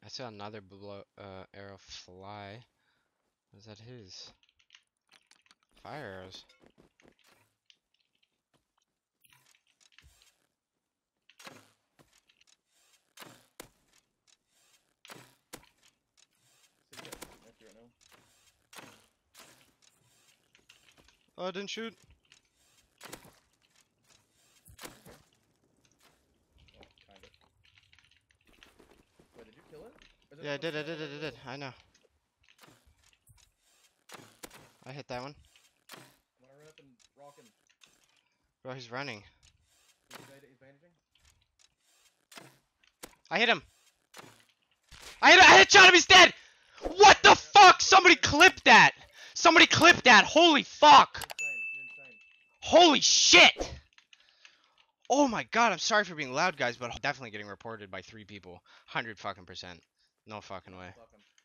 saw another arrow fly. Was that his? Fire arrows. Oh, I didn't shoot. Kind of. Wait, did you kill it? Yeah, I did. I know. I hit that one. I'm gonna run up and rock him. Bro, he's running. He's bandaging. I hit him. I headshot him. He's dead. What the fuck? Somebody clipped that. Somebody clipped that. Holy fuck. You're insane. Holy shit. Oh my god, I'm sorry for being loud, guys, but definitely getting reported by 3 people. 100 fucking %. No fucking way. Fuck him.